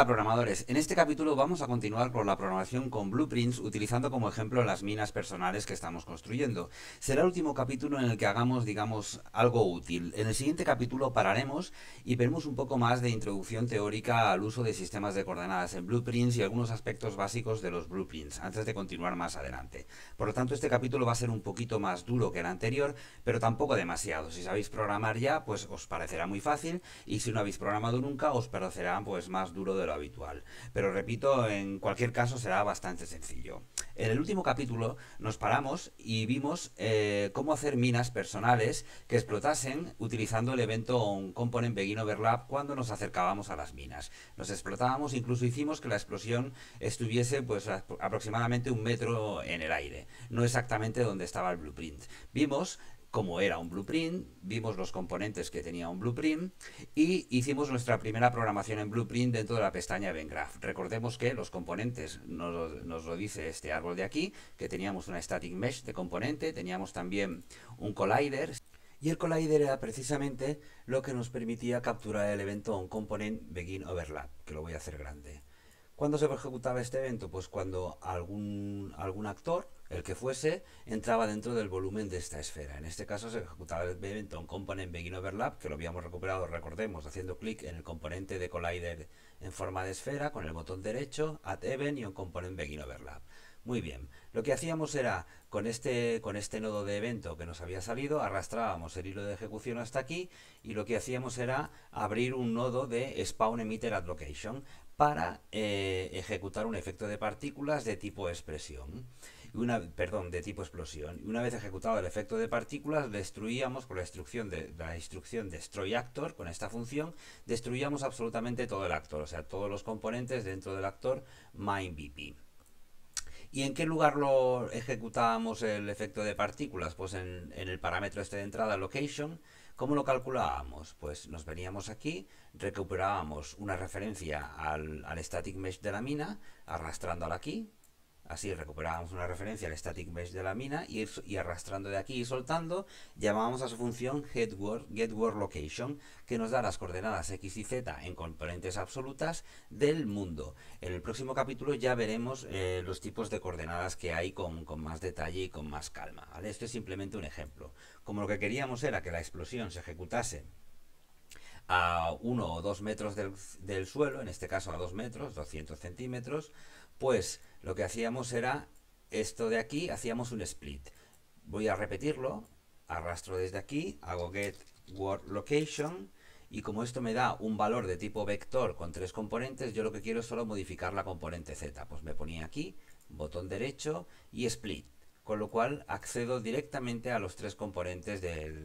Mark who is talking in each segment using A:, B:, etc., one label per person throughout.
A: programadores, en este capítulo vamos a continuar con la programación con blueprints utilizando como ejemplo las minas personales que estamos construyendo. Será el último capítulo en el que hagamos, digamos, algo útil. En el siguiente capítulo pararemos y veremos un poco más de introducción teórica al uso de sistemas de coordenadas en blueprints y algunos aspectos básicos de los blueprints, antes de continuar más adelante. Por lo tanto, este capítulo va a ser un poquito más duro que el anterior, pero tampoco demasiado. Si sabéis programar ya, pues os parecerá muy fácil, y si no habéis programado nunca, os parecerá pues más duro de lo habitual. Pero repito, en cualquier caso será bastante sencillo. En el último capítulo nos paramos y vimos cómo hacer minas personales que explotasen utilizando el evento onComponent Begin Overlap cuando nos acercábamos a las minas. Nos explotábamos, incluso hicimos que la explosión estuviese pues aproximadamente 1 metro en el aire, no exactamente donde estaba el blueprint. Vimos cómo era un blueprint, vimos los componentes que tenía un blueprint y hicimos nuestra primera programación en blueprint dentro de la pestaña Event Graph. Recordemos que los componentes nos lo dice este árbol de aquí, que teníamos una static mesh de componente, teníamos también un collider, y el collider era precisamente lo que nos permitía capturar el evento onComponent Begin Overlap, que lo voy a hacer grande. ¿Cuándo se ejecutaba este evento? Pues cuando algún actor, el que fuese, entraba dentro del volumen de esta esfera. En este caso se ejecutaba el evento onComponent Begin Overlap, que lo habíamos recuperado, recordemos, haciendo clic en el componente de collider en forma de esfera, con el botón derecho, Add Event y onComponent Begin Overlap. Muy bien, lo que hacíamos era, con este nodo de evento que nos había salido, arrastrábamos el hilo de ejecución hasta aquí, y lo que hacíamos era abrir un nodo de Spawn Emitter at Location para ejecutar un efecto de partículas de tipo expresión. De tipo explosión. Y una vez ejecutado el efecto de partículas, destruíamos con la instrucción destroy actor, con esta función, destruíamos absolutamente todo el actor, o sea, todos los componentes dentro del actor MindBP. ¿Y en qué lugar lo ejecutábamos el efecto de partículas? Pues en el parámetro este de entrada, location. ¿Cómo lo calculábamos? Pues nos veníamos aquí, recuperábamos una referencia al static mesh de la mina, arrastrándola aquí. Así recuperábamos una referencia al static mesh de la mina y arrastrando de aquí y soltando, llamábamos a su función getWorldLocation, que nos da las coordenadas x y z en componentes absolutas del mundo. En el próximo capítulo ya veremos los tipos de coordenadas que hay con más detalle y con más calma, ¿vale? Esto es simplemente un ejemplo. Como lo que queríamos era que la explosión se ejecutase a 1 o 2 metros del suelo, en este caso a 2 metros, 200 centímetros, pues lo que hacíamos era esto de aquí, hacíamos un split. Voy a repetirlo, arrastro desde aquí, hago getWorldLocation, y como esto me da un valor de tipo vector con 3 componentes, yo lo que quiero es solo modificar la componente z. Pues me ponía aquí, botón derecho y split, con lo cual accedo directamente a los 3 componentes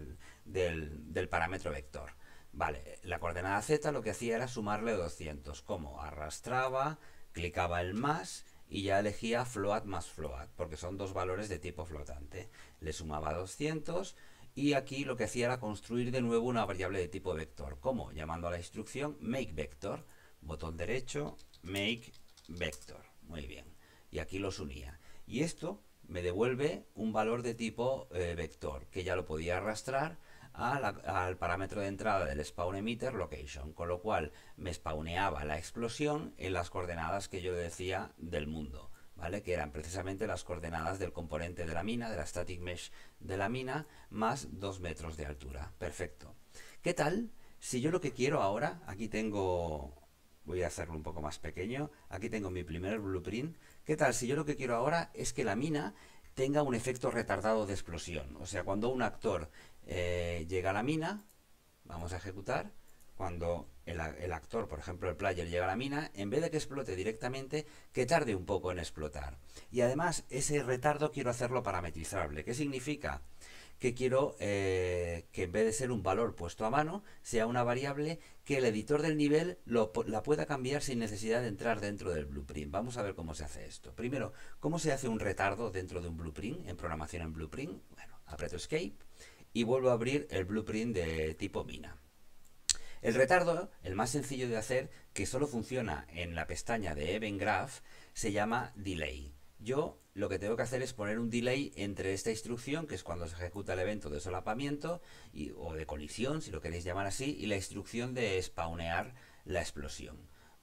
A: del parámetro vector. Vale, la coordenada z lo que hacía era sumarle 200, como arrastraba, clicaba el más y ya elegía float más float, porque son dos valores de tipo flotante. Le sumaba 200 y aquí lo que hacía era construir de nuevo una variable de tipo vector. ¿Cómo? Llamando a la instrucción makeVector, botón derecho, makeVector. Muy bien. Y aquí los unía. Y esto me devuelve un valor de tipo vector, que ya lo podía arrastrar al parámetro de entrada del spawn emitter location, con lo cual me spawneaba la explosión en las coordenadas que yo decía del mundo, ¿vale? Que eran precisamente las coordenadas del componente de la mina, de la static mesh de la mina, más 2 metros de altura. Perfecto. ¿Qué tal si yo lo que quiero ahora, aquí tengo, voy a hacerlo un poco más pequeño, aquí tengo mi primer blueprint, ¿qué tal si yo lo que quiero ahora es que la mina tenga un efecto retardado de explosión? O sea, cuando un actor llega a la mina, vamos a ejecutar, cuando el actor, por ejemplo el player, llega a la mina, en vez de que explote directamente, que tarde un poco en explotar. Y además ese retardo quiero hacerlo parametrizable. ¿Qué significa? Que quiero que en vez de ser un valor puesto a mano, sea una variable que el editor del nivel la pueda cambiar sin necesidad de entrar dentro del blueprint. Vamos a ver cómo se hace esto. Primero, ¿cómo se hace un retardo dentro de un blueprint, en programación en blueprint? Bueno, aprieto Escape y vuelvo a abrir el blueprint de tipo mina. El retardo, el más sencillo de hacer, que solo funciona en la pestaña de Event Graph, se llama delay. Yo lo que tengo que hacer es poner un delay entre esta instrucción, que es cuando se ejecuta el evento de solapamiento o de colisión, si lo queréis llamar así, y la instrucción de spawnear la explosión.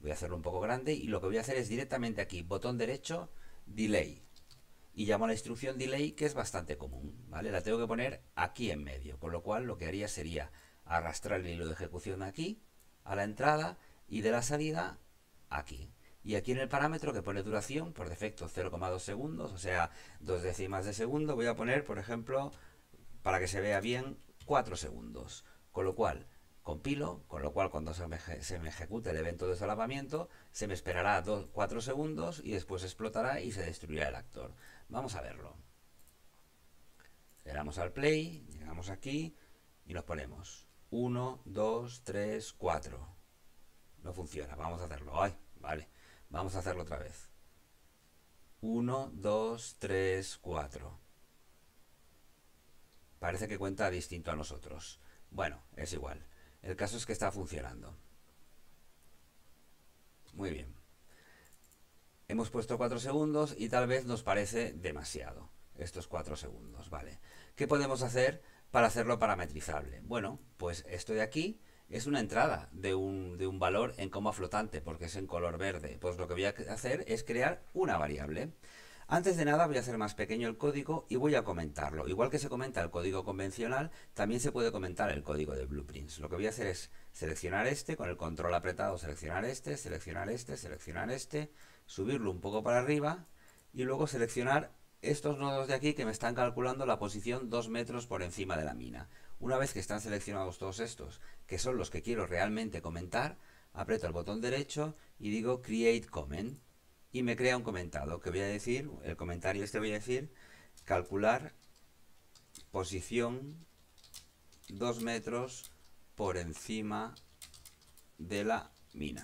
A: Voy a hacerlo un poco grande y lo que voy a hacer es directamente aquí, botón derecho, delay. Y llamo a la instrucción delay, que es bastante común, ¿vale? La tengo que poner aquí en medio, con lo cual lo que haría sería arrastrar el hilo de ejecución aquí, a la entrada, y de la salida aquí. Y aquí en el parámetro que pone duración, por defecto 0,2 segundos, o sea, 2 décimas de segundo, voy a poner, por ejemplo, para que se vea bien, 4 segundos. Con lo cual, compilo, con lo cual cuando se me ejecute el evento de solapamiento, se me esperará 4 segundos y después explotará y se destruirá el actor. Vamos a verlo. Le damos al play, llegamos aquí y nos ponemos 1, 2, 3, 4. No funciona, vamos a hacerlo. Ay, vale, vamos a hacerlo otra vez. 1, 2, 3, 4. Parece que cuenta distinto a nosotros. Bueno, es igual. El caso es que está funcionando. Muy bien. Hemos puesto 4 segundos y tal vez nos parece demasiado estos 4 segundos, ¿vale? ¿Qué podemos hacer para hacerlo parametrizable? Bueno, pues esto de aquí es una entrada de un valor en coma flotante, porque es en color verde. Pues lo que voy a hacer es crear una variable. Antes de nada voy a hacer más pequeño el código y voy a comentarlo. Igual que se comenta el código convencional, también se puede comentar el código de Blueprints. Lo que voy a hacer es seleccionar este, con el control apretado seleccionar este, seleccionar este, seleccionar este, subirlo un poco para arriba y luego seleccionar estos nodos de aquí que me están calculando la posición 2 metros por encima de la mina. Una vez que están seleccionados todos estos, que son los que quiero realmente comentar, aprieto el botón derecho y digo Create Comment. Y me crea un comentado que voy a decir, el comentario este voy a decir, calcular posición 2 metros por encima de la mina.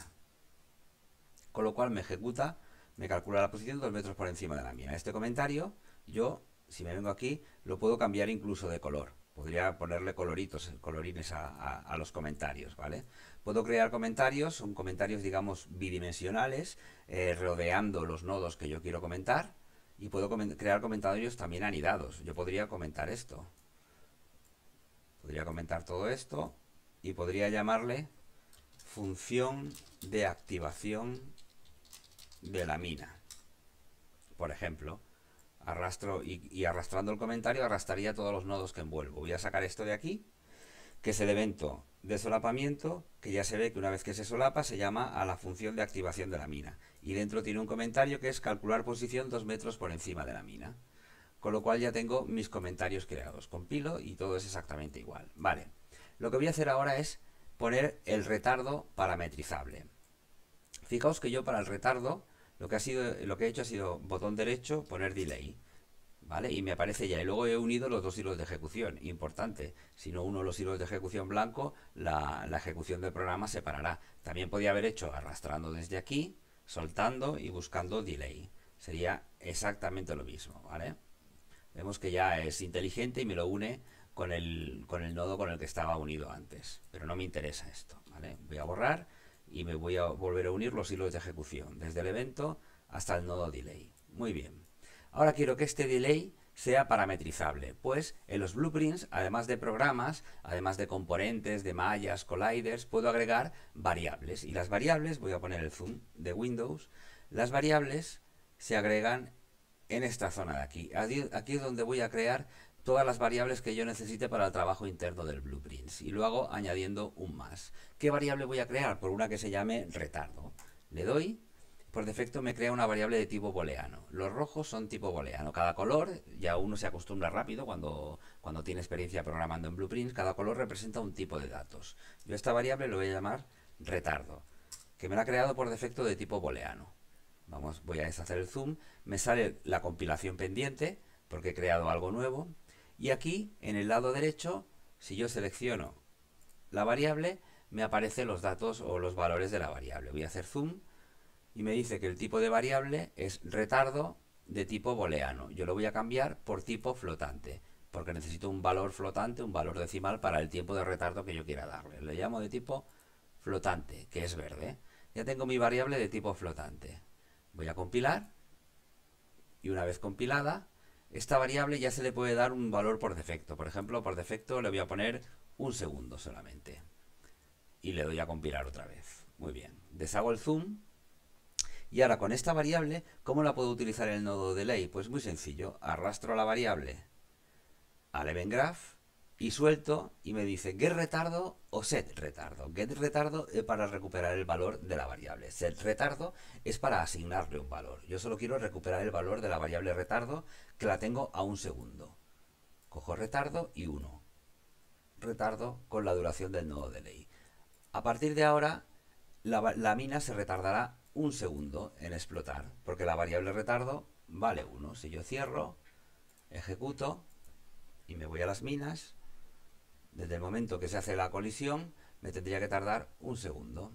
A: Con lo cual me ejecuta, me calcula la posición 2 metros por encima de la mina. Este comentario, yo, si me vengo aquí, lo puedo cambiar incluso de color. Podría ponerle coloritos, colorines a los comentarios, ¿vale? Puedo crear comentarios, son comentarios, digamos, bidimensionales, rodeando los nodos que yo quiero comentar. Y puedo crear comentarios también anidados. Yo podría comentar esto. Podría comentar todo esto y podría llamarle función de activación de la mina. Por ejemplo, arrastro y arrastrando el comentario arrastraría todos los nodos que envuelvo. Voy a sacar esto de aquí, que es el evento de solapamiento, que ya se ve que una vez que se solapa se llama a la función de activación de la mina. Y dentro tiene un comentario que es calcular posición 2 metros por encima de la mina. Con lo cual ya tengo mis comentarios creados. Compilo y todo es exactamente igual. Vale, lo que voy a hacer ahora es poner el retardo parametrizable. Fijaos que yo para el retardo lo que he hecho ha sido botón derecho, poner delay, ¿vale? Y me aparece ya. Y luego he unido los dos hilos de ejecución. Importante, si no uno los hilos de ejecución blanco, la ejecución del programa se parará. También podía haber hecho arrastrando desde aquí, soltando y buscando delay. Sería exactamente lo mismo, ¿vale? Vemos que ya es inteligente y me lo une con el nodo con el que estaba unido antes. Pero no me interesa esto, ¿vale? Voy a borrar y me voy a volver a unir los hilos de ejecución, desde el evento hasta el nodo delay. Muy bien. Ahora quiero que este delay sea parametrizable, pues en los blueprints, además de programas, además de componentes, de mallas, colliders, puedo agregar variables. Y las variables, voy a poner el zoom de Windows, las variables se agregan en esta zona de aquí. Aquí es donde voy a crear todas las variables que yo necesite para el trabajo interno del Blueprints. Y lo hago añadiendo un más. ¿Qué variable voy a crear? Por una que se llame retardo. Le doy, por defecto me crea una variable de tipo booleano. Los rojos son tipo booleano. Cada color, ya uno se acostumbra rápido cuando tiene experiencia programando en Blueprints, cada color representa un tipo de datos. Yo esta variable lo voy a llamar retardo, que me la ha creado por defecto de tipo booleano. Vamos, voy a deshacer el zoom, me sale la compilación pendiente, porque he creado algo nuevo. Y aquí, en el lado derecho, si yo selecciono la variable, me aparecen los datos o los valores de la variable. Voy a hacer zoom y me dice que el tipo de variable es retardo de tipo booleano. Yo lo voy a cambiar por tipo flotante, porque necesito un valor flotante, un valor decimal para el tiempo de retardo que yo quiera darle. Le llamo de tipo flotante, que es verde. Ya tengo mi variable de tipo flotante. Voy a compilar y una vez compilada, esta variable ya se le puede dar un valor por defecto. Por ejemplo, por defecto le voy a poner un segundo solamente. Y le doy a compilar otra vez. Muy bien. Deshago el zoom. Y ahora con esta variable, ¿cómo la puedo utilizar en el nodo delay? Pues muy sencillo. Arrastro la variable al event graph y suelto y me dice get retardo o set retardo. Get retardo es para recuperar el valor de la variable. Set retardo es para asignarle un valor. Yo solo quiero recuperar el valor de la variable retardo que la tengo a 1 segundo. Cojo retardo y 1. Retardo con la duración del nodo delay. A partir de ahora, la mina se retardará 1 segundo en explotar, porque la variable retardo vale 1. Si yo cierro, ejecuto y me voy a las minas, desde el momento que se hace la colisión, me tendría que tardar 1 segundo.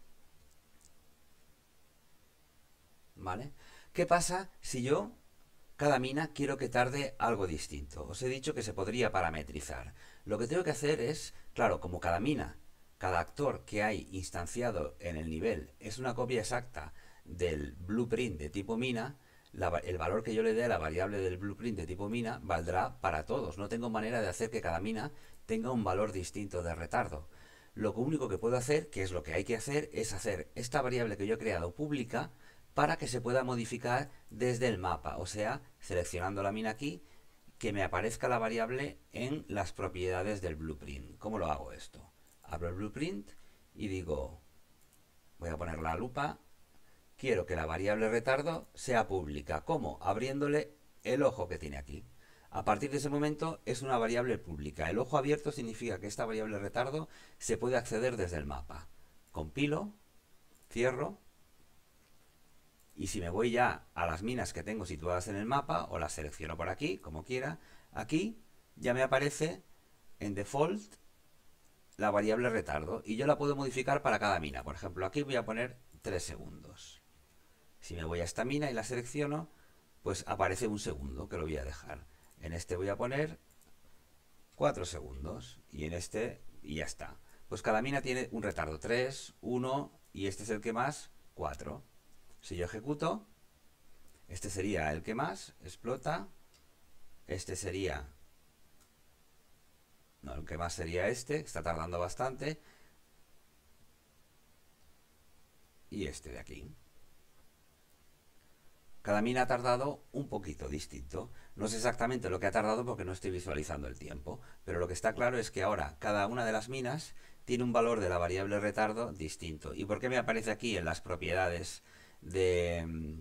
A: ¿Vale? ¿Qué pasa si yo, cada mina, quiero que tarde algo distinto? Os he dicho que se podría parametrizar. Lo que tengo que hacer es, claro, como cada mina, cada actor que hay instanciado en el nivel es una copia exacta del blueprint de tipo mina, el valor que yo le dé a la variable del blueprint de tipo mina valdrá para todos. No tengo manera de hacer que cada mina tenga un valor distinto de retardo. Lo único que puedo hacer, que es lo que hay que hacer, es hacer esta variable que yo he creado pública para que se pueda modificar desde el mapa. O sea, seleccionando la mina aquí, que me aparezca la variable en las propiedades del blueprint. ¿Cómo lo hago esto? Abro el blueprint y digo, voy a poner la lupa, quiero que la variable retardo sea pública. ¿Cómo? Abriéndole el ojo que tiene aquí. A partir de ese momento es una variable pública. El ojo abierto significa que esta variable retardo se puede acceder desde el mapa. Compilo, cierro, y si me voy ya a las minas que tengo situadas en el mapa, o las selecciono por aquí, como quiera, aquí ya me aparece en default la variable retardo y yo la puedo modificar para cada mina. Por ejemplo, aquí voy a poner 3 segundos. Si me voy a esta mina y la selecciono, pues aparece 1 segundo, que lo voy a dejar. En este voy a poner 4 segundos y en este, y ya está. Pues cada mina tiene un retardo 3, 1 y este es el que más, 4. Si yo ejecuto, este sería el que más explota, este sería, no, el que más sería este, está tardando bastante, y este de aquí. Cada mina ha tardado un poquito distinto. No sé exactamente lo que ha tardado porque no estoy visualizando el tiempo, pero lo que está claro es que ahora cada una de las minas tiene un valor de la variable retardo distinto. ¿Y por qué me aparece aquí en las propiedades del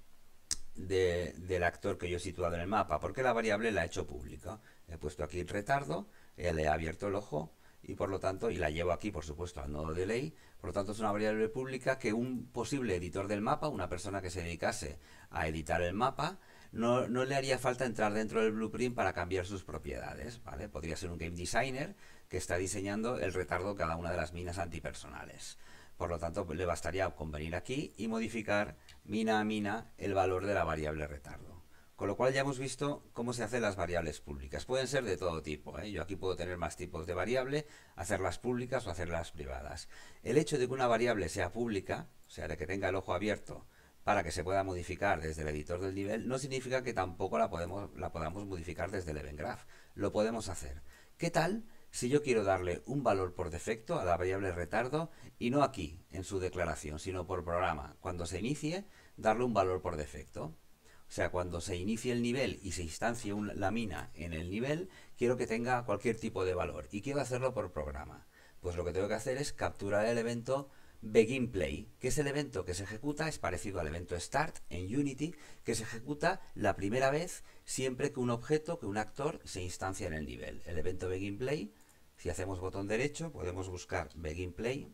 A: actor que yo he situado en el mapa? Porque la variable la he hecho pública. He puesto aquí el retardo, le he abierto el ojo y por lo tanto, y la llevo aquí por supuesto al nodo delay, por lo tanto es una variable pública que un posible editor del mapa, una persona que se dedicase a editar el mapa, no le haría falta entrar dentro del blueprint para cambiar sus propiedades, ¿vale? Podría ser un game designer que está diseñando el retardo de cada una de las minas antipersonales. Por lo tanto, le bastaría con venir aquí y modificar mina a mina el valor de la variable retardo. Con lo cual ya hemos visto cómo se hacen las variables públicas. Pueden ser de todo tipo, ¿eh? Yo aquí puedo tener más tipos de variable, hacerlas públicas o hacerlas privadas. El hecho de que una variable sea pública, o sea, de que tenga el ojo abierto para que se pueda modificar desde el editor del nivel, no significa que tampoco la podamos modificar desde el event graph. Lo podemos hacer. ¿Qué tal si yo quiero darle un valor por defecto a la variable retardo y no aquí, en su declaración, sino por programa? Cuando se inicie, darle un valor por defecto. O sea, cuando se inicie el nivel y se instancie la mina en el nivel, quiero que tenga cualquier tipo de valor y quiero hacerlo por programa. Pues lo que tengo que hacer es capturar el evento beginPlay, que es el evento que se ejecuta, es parecido al evento start en Unity, que se ejecuta la primera vez siempre que un objeto, que un actor se instancia en el nivel. El evento beginPlay, si hacemos botón derecho, podemos buscar beginPlay,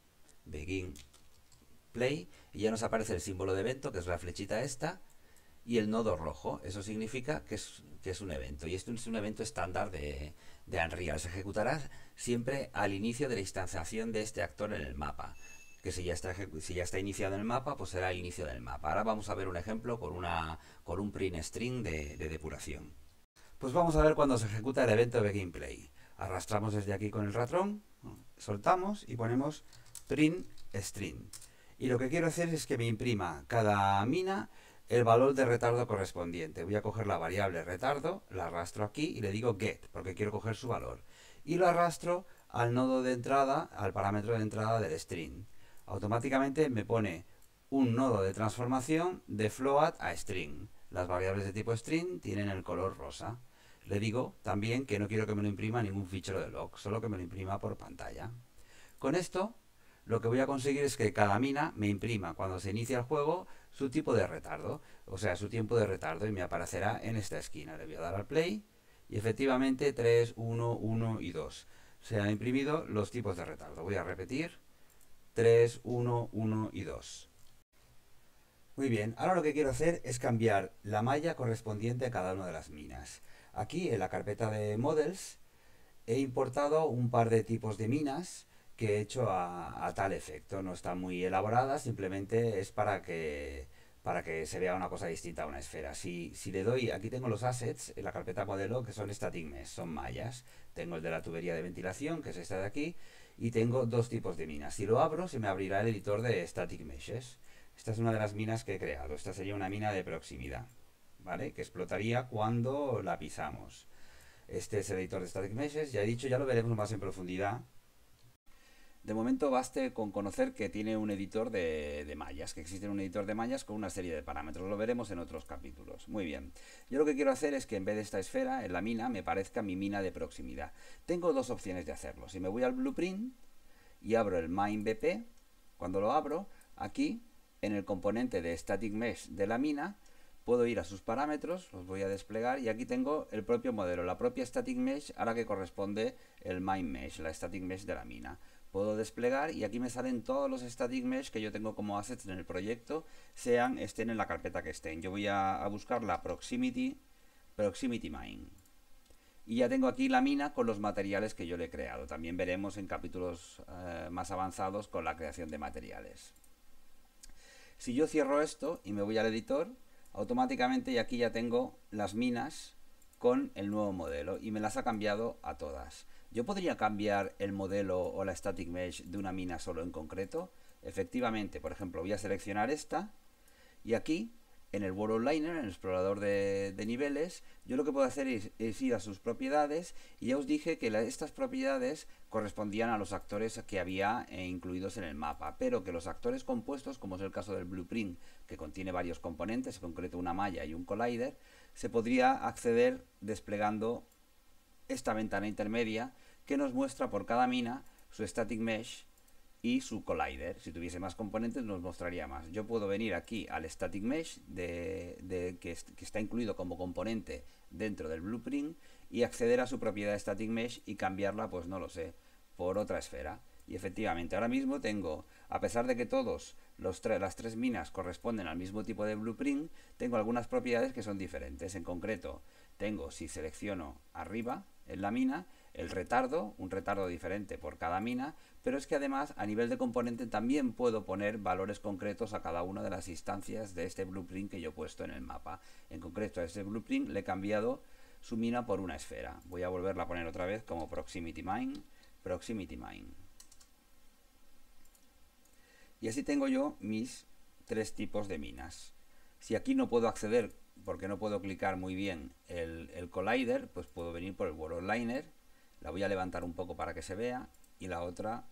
A: y ya nos aparece el símbolo de evento, que es la flechita esta, y el nodo rojo. Eso significa que es un evento. Y esto es un evento estándar de Unreal. Se ejecutará siempre al inicio de la instanciación de este actor en el mapa. Que si ya está iniciado en el mapa, pues será el inicio del mapa. Ahora vamos a ver un ejemplo con un print string de depuración. Pues vamos a ver cuando se ejecuta el evento beginPlay. Arrastramos desde aquí con el ratón, soltamos y ponemos print string. Y lo que quiero hacer es que me imprima cada mina el valor de retardo correspondiente. Voy a coger la variable retardo, la arrastro aquí y le digo get, porque quiero coger su valor. Y lo arrastro al nodo de entrada, al parámetro de entrada del string. Automáticamente me pone un nodo de transformación de float a string. Las variables de tipo string tienen el color rosa. Le digo también que no quiero que me lo imprima ningún fichero de log, solo que me lo imprima por pantalla. Con esto, lo que voy a conseguir es que cada mina me imprima cuando se inicia el juego su tipo de retardo, o sea, su tiempo de retardo, y me aparecerá en esta esquina. Le voy a dar al play y efectivamente 3, 1, 1 y 2. Se han imprimido los tipos de retardo. Voy a repetir 3, 1, 1 y 2. Muy bien, ahora lo que quiero hacer es cambiar la malla correspondiente a cada una de las minas. Aquí en la carpeta de Models he importado un par de tipos de minas que he hecho a tal efecto. No están muy elaboradas, simplemente es para que se vea una cosa distinta a una esfera. Si le doy, aquí tengo los assets en la carpeta modelo que son static mesh, son mallas. Tengo el de la tubería de ventilación, que es esta de aquí, y tengo dos tipos de minas. Si lo abro, se me abrirá el editor de static meshes. Esta es una de las minas que he creado. Esta sería una mina de proximidad, ¿vale? Que explotaría cuando la pisamos. Este es el editor de Static Meshes. Ya he dicho, ya lo veremos más en profundidad. De momento baste con conocer que tiene un editor de mallas, que existe un editor de mallas con una serie de parámetros. Lo veremos en otros capítulos. Muy bien. Yo lo que quiero hacer es que en vez de esta esfera, en la mina, me parezca mi mina de proximidad. Tengo dos opciones de hacerlo. Si me voy al blueprint y abro el MineBP, cuando lo abro, aquí en el componente de Static Mesh de la mina, puedo ir a sus parámetros, los voy a desplegar y aquí tengo el propio modelo, la propia Static Mesh a la que corresponde el Mine Mesh, la Static Mesh de la mina. Puedo desplegar y aquí me salen todos los Static Mesh que yo tengo como assets en el proyecto, estén en la carpeta que estén. Yo voy a buscar la Proximity Mine. Y ya tengo aquí la mina con los materiales que yo le he creado. También veremos en capítulos más avanzados con la creación de materiales. Si yo cierro esto y me voy al editor, automáticamente y aquí ya tengo las minas con el nuevo modelo y me las ha cambiado a todas. ¿Yo podría cambiar el modelo o la static mesh de una mina solo en concreto? Efectivamente, por ejemplo, voy a seleccionar esta y aquí en el World Outliner, en el explorador de niveles, yo lo que puedo hacer es ir a sus propiedades y ya os dije que estas propiedades correspondían a los actores que había incluidos en el mapa, pero que los actores compuestos, como es el caso del blueprint, que contiene varios componentes, en concreto una malla y un collider, se podría acceder desplegando esta ventana intermedia que nos muestra por cada mina su static mesh y su collider. Si tuviese más componentes nos mostraría más. Yo puedo venir aquí al static mesh que está incluido como componente dentro del blueprint y acceder a su propiedad static mesh y cambiarla, pues no lo sé, por otra esfera. Y efectivamente ahora mismo tengo, a pesar de que todos las tres minas corresponden al mismo tipo de blueprint, tengo algunas propiedades que son diferentes. En concreto tengo, si selecciono arriba en la mina, el retardo, un retardo diferente por cada mina, pero es que además a nivel de componente también puedo poner valores concretos a cada una de las instancias de este blueprint que yo he puesto en el mapa. En concreto a este blueprint le he cambiado su mina por una esfera. Voy a volverla a poner otra vez como Proximity Mine. Y así tengo yo mis tres tipos de minas. Si aquí no puedo acceder porque no puedo clicar muy bien el collider, pues puedo venir por el World Outliner. La voy a levantar un poco para que se vea y la otra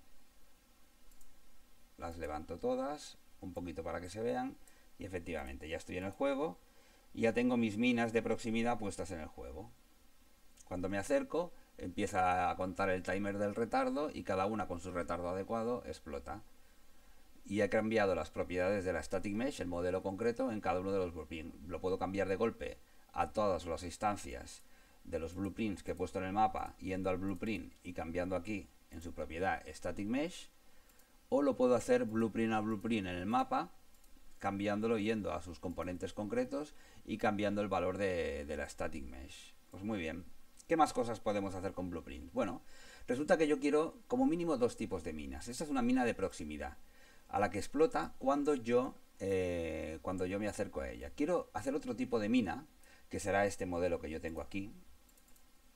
A: las levanto todas un poquito para que se vean y efectivamente ya estoy en el juego y ya tengo mis minas de proximidad puestas en el juego. Cuando me acerco empieza a contar el timer del retardo y cada una con su retardo adecuado explota. Y he cambiado las propiedades de la static mesh, el modelo concreto, en cada uno de los blueprints. Lo puedo cambiar de golpe a todas las instancias de los blueprints que he puesto en el mapa, yendo al blueprint y cambiando aquí en su propiedad static mesh, o lo puedo hacer blueprint a blueprint en el mapa, cambiándolo yendo a sus componentes concretos y cambiando el valor de la static mesh. Pues muy bien. ¿Qué más cosas podemos hacer con blueprint? Bueno, resulta que yo quiero como mínimo dos tipos de minas. Esta es una mina de proximidad, a la que explota cuando yo me acerco a ella. Quiero hacer otro tipo de mina, que será este modelo que yo tengo aquí,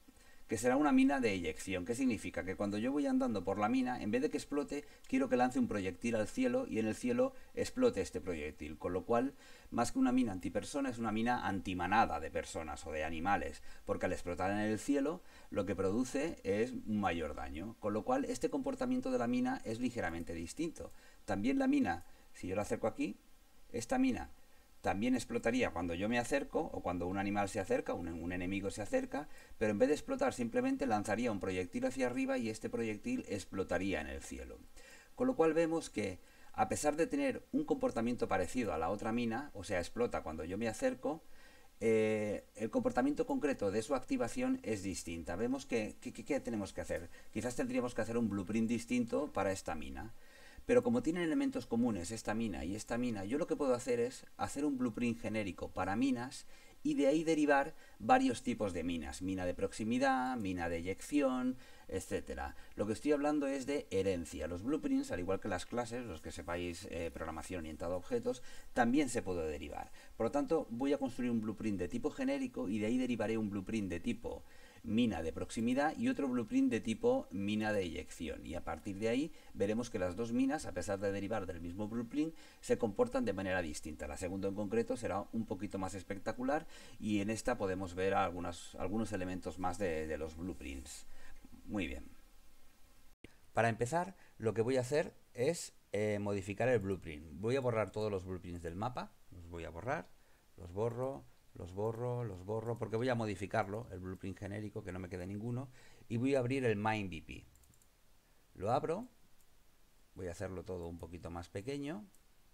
A: que será una mina de eyección. ¿Qué significa? Que cuando yo voy andando por la mina, en vez de que explote, quiero que lance un proyectil al cielo y en el cielo explote este proyectil. Con lo cual, más que una mina antipersona, es una mina antimanada de personas o de animales, porque al explotar en el cielo, lo que produce es un mayor daño. Con lo cual, este comportamiento de la mina es ligeramente distinto. También la mina, si yo la acerco aquí, esta mina también explotaría cuando yo me acerco o cuando un animal se acerca, un enemigo se acerca, pero en vez de explotar simplemente lanzaría un proyectil hacia arriba y este proyectil explotaría en el cielo. Con lo cual vemos que a pesar de tener un comportamiento parecido a la otra mina, o sea, explota cuando yo me acerco, el comportamiento concreto de su activación es distinta. Vemos que, ¿qué tenemos que hacer? Quizás tendríamos que hacer un blueprint distinto para esta mina. Pero como tienen elementos comunes esta mina y esta mina, yo lo que puedo hacer es hacer un blueprint genérico para minas y de ahí derivar varios tipos de minas. Mina de proximidad, mina de eyección, etcétera. Lo que estoy hablando es de herencia. Los blueprints, al igual que las clases, los que sepáis programación orientada a objetos, también se puede derivar. Por lo tanto, voy a construir un blueprint de tipo genérico y de ahí derivaré un blueprint de tipo mina de proximidad y otro blueprint de tipo mina de eyección. Y a partir de ahí veremos que las dos minas, a pesar de derivar del mismo blueprint, se comportan de manera distinta. La segunda en concreto será un poquito más espectacular y en esta podemos ver algunos elementos más de los blueprints. Muy bien. Para empezar, lo que voy a hacer es modificar el blueprint. Voy a borrar todos los blueprints del mapa. Los voy a borrar, los borro, los borro, porque voy a modificarlo, el blueprint genérico, que no me quede ninguno, y voy a abrir el MineBP. Lo abro, voy a hacerlo todo un poquito más pequeño.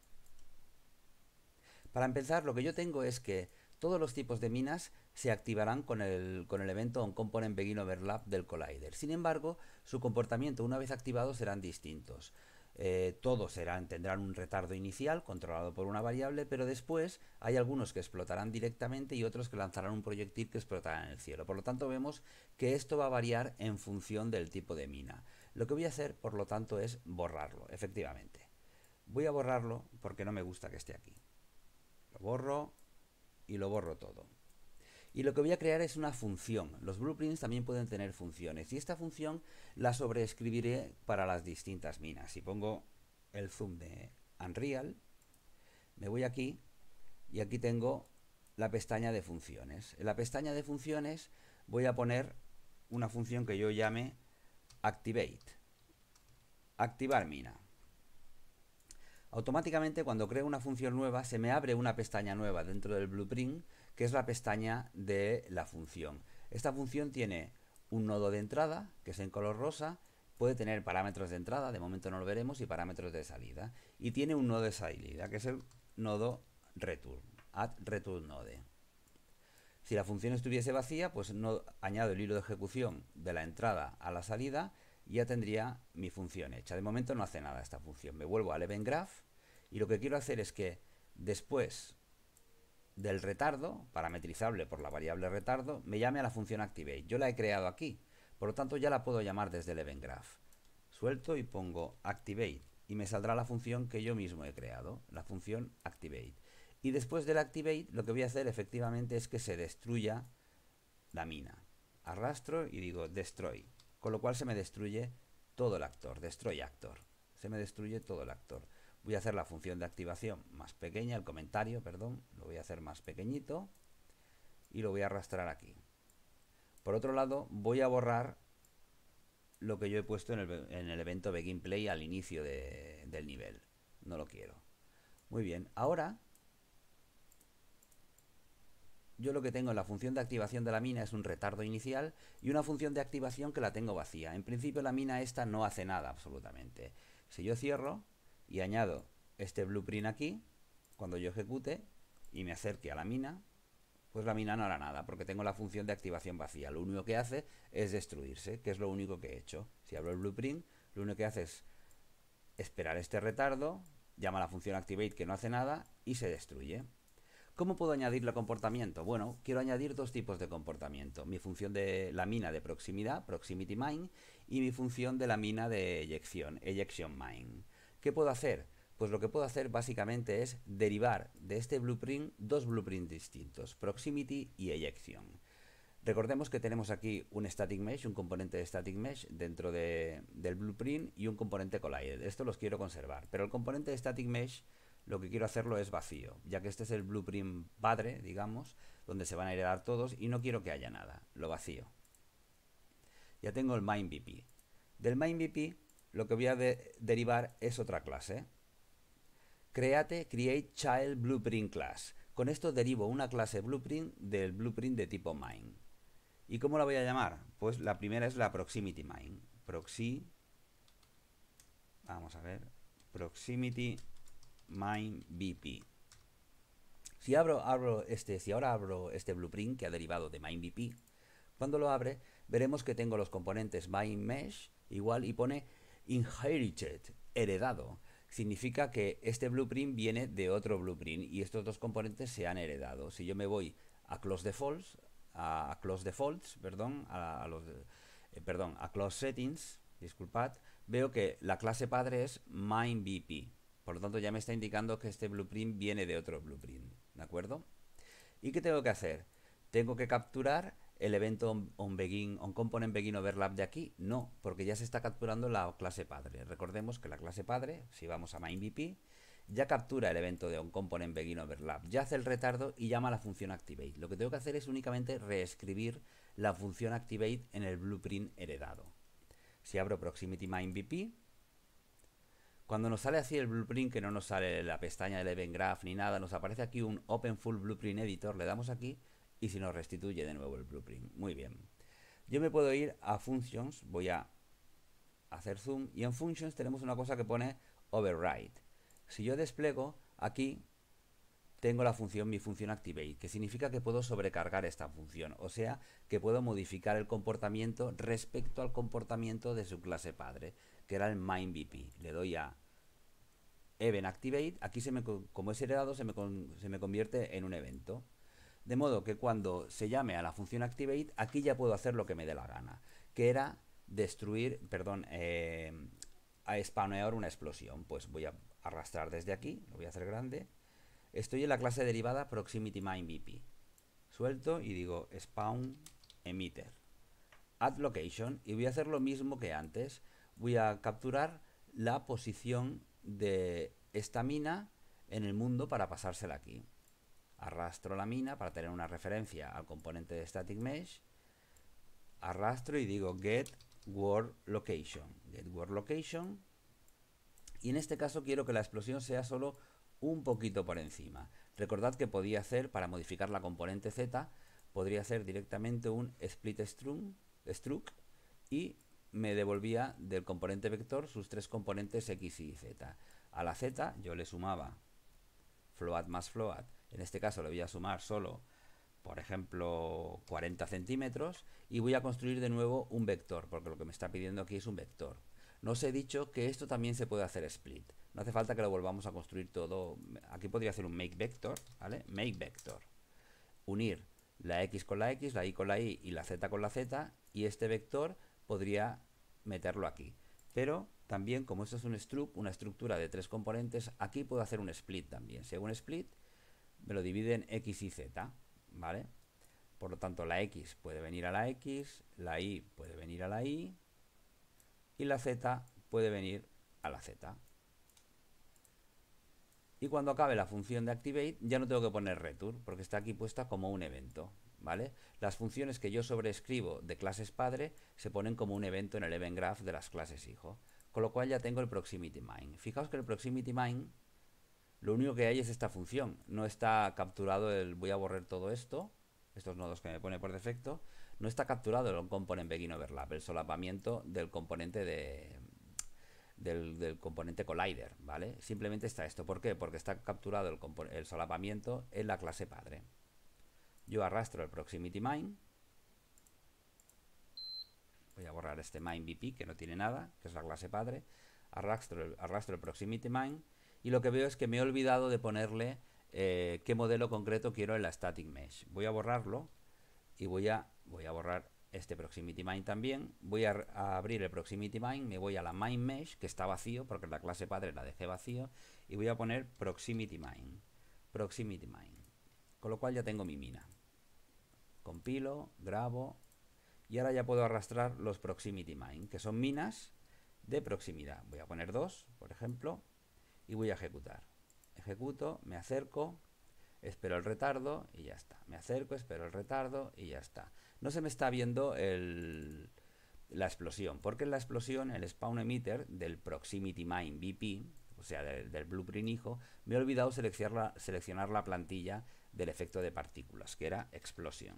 A: Para empezar, lo que yo tengo es que todos los tipos de minas se activarán con el evento onComponentBeginOverlap del Collider. Sin embargo, su comportamiento una vez activados serán distintos. Todos tendrán un retardo inicial controlado por una variable, pero después hay algunos que explotarán directamente y otros que lanzarán un proyectil que explotará en el cielo. Por lo tanto, vemos que esto va a variar en función del tipo de mina. Lo que voy a hacer, por lo tanto, es borrarlo, efectivamente. Voy a borrarlo porque no me gusta que esté aquí. Lo borro y lo borro todo. Y lo que voy a crear es una función. Los blueprints también pueden tener funciones. Y esta función la sobreescribiré para las distintas minas. Si pongo el zoom de Unreal, me voy aquí y aquí tengo la pestaña de funciones. En la pestaña de funciones voy a poner una función que yo llame Activate. Activar mina. Automáticamente cuando creo una función nueva se me abre una pestaña nueva dentro del blueprint, que es la pestaña de la función. Esta función tiene un nodo de entrada, que es en color rosa, puede tener parámetros de entrada, de momento no lo veremos, y parámetros de salida. Y tiene un nodo de salida, que es el nodo return, addReturnNode. Si la función estuviese vacía, pues no añado el hilo de ejecución de la entrada a la salida y ya tendría mi función hecha. De momento no hace nada esta función. Me vuelvo al Event Graph y lo que quiero hacer es que después del retardo, parametrizable por la variable retardo, me llame a la función Activate. Yo la he creado aquí, por lo tanto ya la puedo llamar desde el Event Graph. Suelto y pongo Activate y me saldrá la función que yo mismo he creado, la función Activate. Y después del Activate lo que voy a hacer efectivamente es que se destruya la mina. Arrastro y digo Destroy, con lo cual se me destruye todo el actor, Destroy Actor. Se me destruye todo el actor. Voy a hacer la función de activación más pequeña, el comentario, perdón, lo voy a hacer más pequeñito y lo voy a arrastrar aquí. Por otro lado, voy a borrar lo que yo he puesto en el evento BeginPlay al inicio del nivel. No lo quiero. Muy bien, ahora yo lo que tengo en la función de activación de la mina es un retardo inicial y una función de activación que la tengo vacía. En principio la mina esta no hace nada absolutamente. Si yo cierro y añado este blueprint aquí, cuando yo ejecute y me acerque a la mina, pues la mina no hará nada porque tengo la función de activación vacía. Lo único que hace es destruirse, que es lo único que he hecho. Si abro el blueprint, lo único que hace es esperar este retardo, llama a la función activate que no hace nada y se destruye. ¿Cómo puedo añadirle comportamiento? Bueno, quiero añadir dos tipos de comportamiento. Mi función de la mina de proximidad, Proximity Mine, y mi función de la mina de eyección, Ejection Mine. ¿Qué puedo hacer? Pues lo que puedo hacer básicamente es derivar de este blueprint dos blueprints distintos, Proximity y Ejection. Recordemos que tenemos aquí un static mesh, un componente de static mesh dentro del blueprint y un componente collider. Esto los quiero conservar, pero el componente de static mesh lo que quiero hacerlo es vacío, ya que este es el blueprint padre, digamos, donde se van a heredar todos y no quiero que haya nada, lo vacío. Ya tengo el MainVP. Del MainVP lo que voy a derivar es otra clase. Create Child Blueprint Class. Con esto derivo una clase blueprint del blueprint de tipo main. ¿Y cómo la voy a llamar? Pues la primera es la Proximity Main. Vamos a ver. Proximity Main VP. Si ahora abro este blueprint que ha derivado de Main VP, cuando lo abre, veremos que tengo los componentes Main Mesh igual y pone Inherited, heredado. Significa que este blueprint viene de otro blueprint y estos dos componentes se han heredado. Si yo me voy a Close Defaults, a Close Settings, disculpad, veo que la clase padre es MainVP. Por lo tanto, ya me está indicando que este blueprint viene de otro blueprint. ¿De acuerdo? ¿Y qué tengo que hacer? ¿Tengo que capturar el evento onComponentBeginOverlap de aquí? No, porque ya se está capturando la clase padre. Recordemos que la clase padre, si vamos a MainVP, ya captura el evento de onComponentBeginOverlap, ya hace el retardo y llama a la función Activate. Lo que tengo que hacer es únicamente reescribir la función Activate en el blueprint heredado. Si abro Proximity MainVP, cuando nos sale así el blueprint, que no nos sale la pestaña del Event Graph ni nada, nos aparece aquí un Open Full Blueprint Editor, le damos aquí y se nos restituye de nuevo el blueprint. Muy bien. Yo me puedo ir a Functions, voy a hacer zoom y en Functions tenemos una cosa que pone Override. Si yo despliego, aquí tengo mi función Activate, que significa que puedo sobrecargar esta función, o sea, que puedo modificar el comportamiento respecto al comportamiento de su clase padre, que era el MainVP. Le doy a Event Activate, aquí como es heredado se me convierte en un evento. De modo que cuando se llame a la función Activate, aquí ya puedo hacer lo que me dé la gana, que era a spawnear una explosión. Pues voy a arrastrar desde aquí, lo voy a hacer grande. Estoy en la clase derivada Proximity MainVP. Suelto y digo spawn emitter. Add location y voy a hacer lo mismo que antes. Voy a capturar la posición de esta mina en el mundo para pasársela aquí. Arrastro la mina para tener una referencia al componente de Static Mesh. Arrastro y digo get world location. Get world location. Y en este caso quiero que la explosión sea solo un poquito por encima. Recordad que podía hacer, para modificar la componente Z, podría hacer directamente un split struct y me devolvía del componente vector sus tres componentes X y Z. A la Z yo le sumaba float más float. En este caso le voy a sumar solo, por ejemplo, 40 centímetros y voy a construir de nuevo un vector, porque lo que me está pidiendo aquí es un vector. No os he dicho que esto también se puede hacer split. No hace falta que lo volvamos a construir todo. Aquí podría hacer un make vector, ¿vale? Make vector. Unir la X con la X, la Y con la Y y la Z con la Z, y este vector podría meterlo aquí. Pero también, como esto es un struct, una estructura de tres componentes, aquí puedo hacer un split también. Si hago un split, me lo divide en X y Z, ¿vale? Por lo tanto, la X puede venir a la X, la Y puede venir a la Y, y la Z puede venir a la Z. Y cuando acabe la función de Activate, ya no tengo que poner return, porque está aquí puesta como un evento, ¿vale? Las funciones que yo sobreescribo de clases padre se ponen como un evento en el event graph de las clases hijo. Con lo cual ya tengo el Proximity Main. Fijaos que el Proximity Main, lo único que hay es esta función. No está capturado voy a borrar todo esto, estos nodos que me pone por defecto. No está capturado el onComponentBeginOverlap, el solapamiento del componente del componente collider, ¿vale? Simplemente está esto. ¿Por qué? Porque está capturado el solapamiento en la clase padre. Yo arrastro el Proximity Main. Voy a borrar este MainVP que no tiene nada, que es la clase padre. Arrastro el Proximity Main. Y lo que veo es que me he olvidado de ponerle qué modelo concreto quiero en la Static Mesh. Voy a borrarlo y voy a borrar este Proximity Main también. Voy a abrir el Proximity Main, me voy a la Main Mesh, que está vacío, porque la clase padre la dejé vacío, y voy a poner Proximity Main. Proximity Main. Con lo cual ya tengo mi mina. compilo, grabo y ahora ya puedo arrastrar los proximity mine, que son minas de proximidad. Voy a poner 2, por ejemplo, y voy a ejecutar. Ejecuto, me acerco, espero el retardo y ya está. Me acerco, espero el retardo y ya está. No se me está viendo la explosión, porque en la explosión, el spawn emitter del proximity mine BP, o sea, del blueprint hijo, me he olvidado seleccionar la plantilla del efecto de partículas, que era explosion.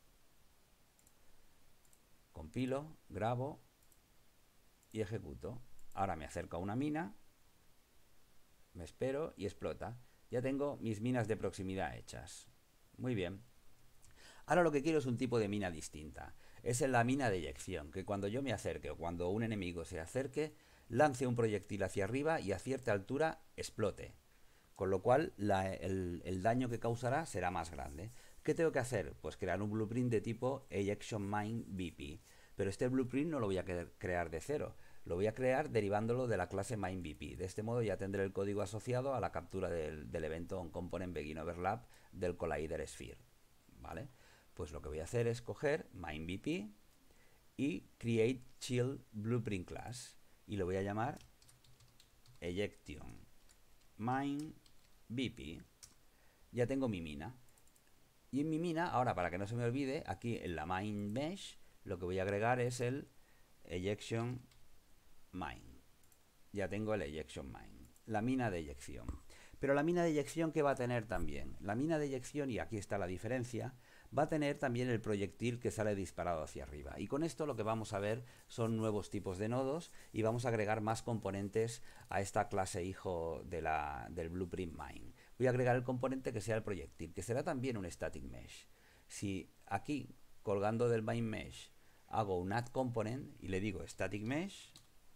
A: Compilo, grabo y ejecuto. Ahora me acerco a una mina, me espero y explota. Ya tengo mis minas de proximidad hechas. Muy bien. Ahora lo que quiero es un tipo de mina distinta. Es en la mina de eyección, que cuando yo me acerque o cuando un enemigo se acerque, lance un proyectil hacia arriba y a cierta altura explote. Con lo cual el daño que causará será más grande. ¿Qué tengo que hacer? Pues crear un blueprint de tipo Ejection Mine BP. Pero este blueprint no lo voy a crear de cero. Lo voy a crear derivándolo de la clase MineBP. De este modo ya tendré el código asociado a la captura del evento onComponentBeginOverlap del Collider Sphere. ¿Vale? Pues lo que voy a hacer es coger MineBP y Create Child Blueprint Class. Y lo voy a llamar Ejection Mine BP. Ya tengo mi mina. Y en mi mina, ahora para que no se me olvide, aquí en la Mine Mesh, lo que voy a agregar es el Ejection Mine. Ya tengo el Ejection Mine, la mina de eyección. Pero la mina de eyección, ¿qué va a tener también? La mina de eyección, y aquí está la diferencia, va a tener también el proyectil que sale disparado hacia arriba. Y con esto lo que vamos a ver son nuevos tipos de nodos y vamos a agregar más componentes a esta clase hijo del Blueprint Mine. Voy a agregar el componente que sea el proyectil, que será también un static mesh. Si aquí, colgando del Mine Mesh, hago un add component y le digo static mesh,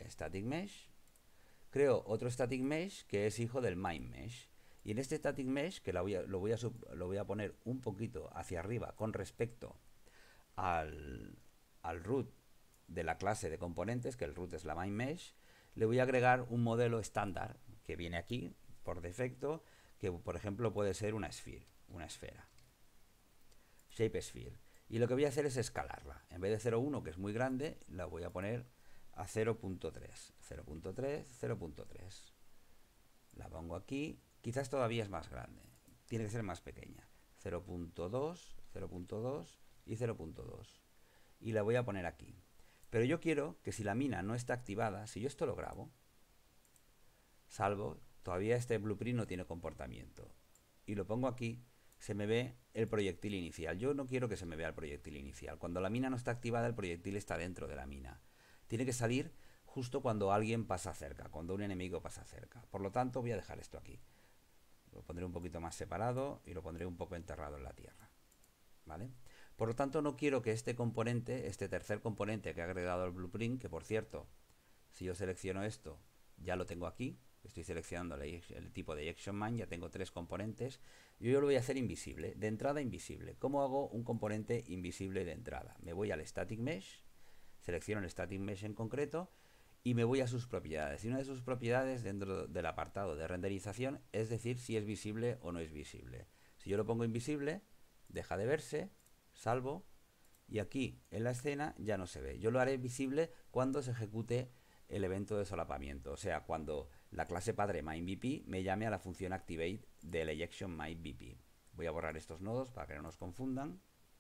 A: creo otro static mesh que es hijo del Mine Mesh. Y en este static mesh, que lo voy a poner un poquito hacia arriba con respecto al root de la clase de componentes, que el root es la Mine Mesh, le voy a agregar un modelo estándar que viene aquí por defecto, que por ejemplo puede ser una esfera. Shape Sphere. Y lo que voy a hacer es escalarla. En vez de 0,1, que es muy grande, la voy a poner a 0.3. 0.3, 0.3. La pongo aquí. Quizás todavía es más grande. Tiene que ser más pequeña. 0.2, 0.2 y 0.2. Y la voy a poner aquí. Pero yo quiero que si la mina no está activada, si yo esto lo grabo, salvo, todavía este blueprint no tiene comportamiento. Y lo pongo aquí, se me ve el proyectil inicial. Yo no quiero que se me vea el proyectil inicial. Cuando la mina no está activada, el proyectil está dentro de la mina. Tiene que salir justo cuando alguien pasa cerca, cuando un enemigo pasa cerca. Por lo tanto, voy a dejar esto aquí. Lo pondré un poquito más separado y lo pondré un poco enterrado en la tierra. ¿Vale? Por lo tanto, no quiero que este componente, este tercer componente que ha agregado el blueprint, que por cierto, si yo selecciono esto, ya lo tengo aquí. Estoy seleccionando el tipo de Ejection Mine, ya tengo 3 componentes. Yo lo voy a hacer invisible, de entrada invisible. ¿Cómo hago un componente invisible de entrada? Me voy al Static Mesh, selecciono el Static Mesh en concreto y me voy a sus propiedades. Y una de sus propiedades dentro del apartado de renderización es decir si es visible o no es visible. Si yo lo pongo invisible, deja de verse, salvo, y aquí en la escena ya no se ve. Yo lo haré visible cuando se ejecute el evento de solapamiento, o sea, cuando la clase padre MineBP me llame a la función activate del Ejection MineBP. Voy a borrar estos nodos para que no nos confundan.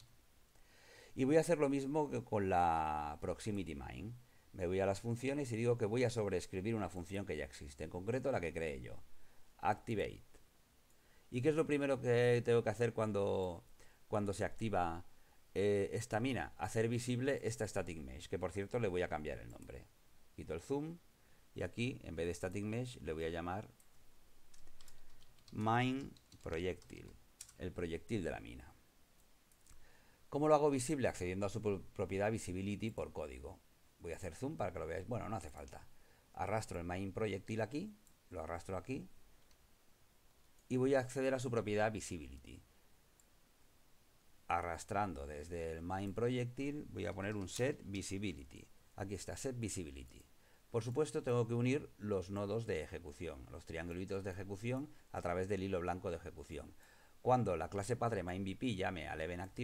A: Y voy a hacer lo mismo que con la Proximity Mine. Me voy a las funciones y digo que voy a sobreescribir una función que ya existe, en concreto la que creé yo, activate. ¿Y qué es lo primero que tengo que hacer cuando se activa esta mina? Hacer visible esta static mesh, que por cierto le voy a cambiar el nombre. Quito el zoom y aquí en vez de static mesh le voy a llamar mine projectile, el proyectil de la mina. ¿Cómo lo hago visible? Accediendo a su propiedad visibility por código. Voy a hacer zoom para que lo veáis. Bueno, no hace falta. Arrastro el mine projectile aquí, lo arrastro aquí y voy a acceder a su propiedad visibility. Arrastrando desde el mine projectile voy a poner un set visibility. Aquí está, set visibility. Por supuesto tengo que unir los nodos de ejecución, los triangulitos de ejecución a través del hilo blanco de ejecución. Cuando la clase padre MineBP llame al event activate,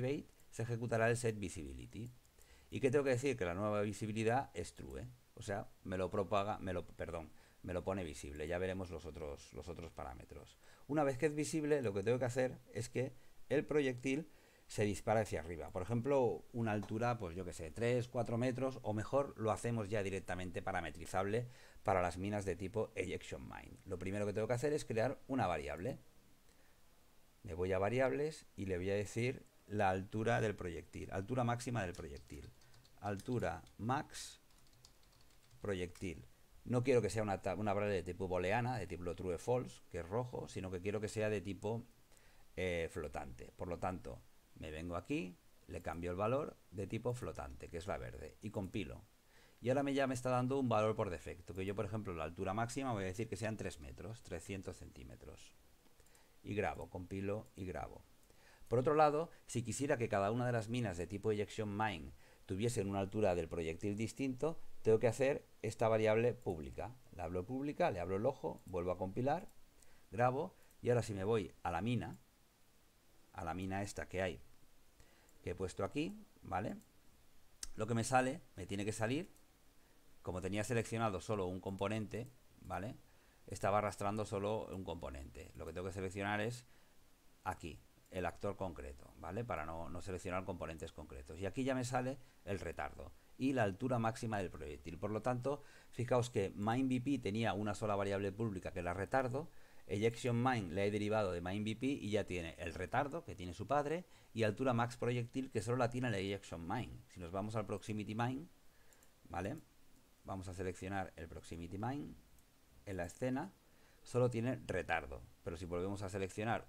A: se ejecutará el set visibility. ¿Y qué tengo que decir? Que la nueva visibilidad es true, ¿eh? O sea, me lo propaga, me lo pone visible. Ya veremos los otros parámetros. Una vez que es visible, lo que tengo que hacer es que el proyectil se dispara hacia arriba. Por ejemplo, una altura, pues yo que sé, 3, 4 metros, o mejor lo hacemos ya directamente parametrizable para las minas de tipo ejection mine. Lo primero que tengo que hacer es crear una variable. Me voy a variables y le voy a decir la altura del proyectil, altura máxima del proyectil. Altura max proyectil. No quiero que sea una variable de tipo booleana, de tipo true o false, que es rojo, sino que quiero que sea de tipo flotante. Por lo tanto, me vengo aquí, le cambio el valor de tipo flotante, que es la verde, y compilo. Y ahora ya me está dando un valor por defecto, que yo, por ejemplo, la altura máxima voy a decir que sean 3 metros, 300 centímetros. Y grabo, compilo y grabo. Por otro lado, si quisiera que cada una de las minas de tipo ejection mine tuviesen una altura del proyectil distinto, tengo que hacer esta variable pública. La hablo pública, le abro el ojo, vuelvo a compilar, grabo, y ahora si me voy a la mina esta que hay, que he puesto aquí, ¿vale? Lo que me sale, me tiene que salir, como tenía seleccionado solo un componente, ¿vale? Estaba arrastrando solo un componente. Lo que tengo que seleccionar es aquí, el actor concreto, ¿vale? Para no seleccionar componentes concretos. Y aquí ya me sale el retardo y la altura máxima del proyectil. Por lo tanto, fijaos que MineVP tenía una sola variable pública que era retardo. Ejection Mine le he derivado de MineVP y ya tiene el retardo, que tiene su padre, y altura max proyectil, que solo la tiene el Ejection Mine. Si nos vamos al Proximity Mine, ¿vale? Vamos a seleccionar el Proximity Mine. En la escena solo tiene retardo. Pero si volvemos a seleccionar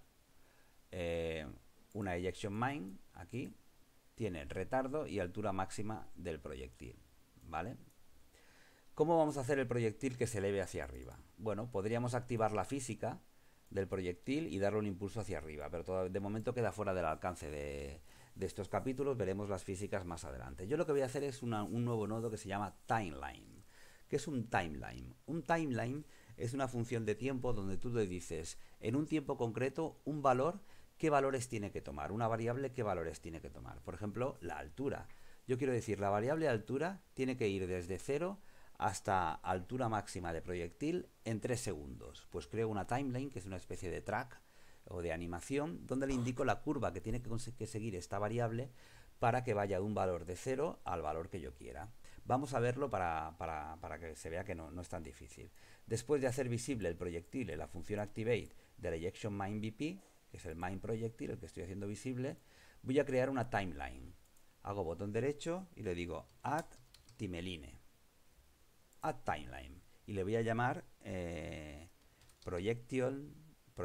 A: una ejection mine, aquí tiene retardo y altura máxima del proyectil, ¿vale? ¿Cómo vamos a hacer el proyectil que se eleve hacia arriba? Bueno, podríamos activar la física del proyectil y darle un impulso hacia arriba, pero de momento queda fuera del alcance de estos capítulos. Veremos las físicas más adelante. Yo lo que voy a hacer es un nuevo nodo que se llama timeline. ¿Qué es un timeline? Un timeline es una función de tiempo donde tú le dices en un tiempo concreto un valor, qué valores tiene que tomar, una variable, qué valores tiene que tomar. Por ejemplo, la altura. Yo quiero decir, la variable altura tiene que ir desde 0 hasta altura máxima de proyectil en 3 segundos. Pues creo una timeline, que es una especie de track o de animación, donde le indico la curva que tiene que seguir esta variable para que vaya de un valor de 0 al valor que yo quiera. Vamos a verlo para que se vea que no es tan difícil. Después de hacer visible el proyectil en la función activate de la ejection MineVP, que es el mine proyectil, el que estoy haciendo visible, voy a crear una timeline. Hago botón derecho y le digo add timeline, add timeline, y le voy a llamar projectil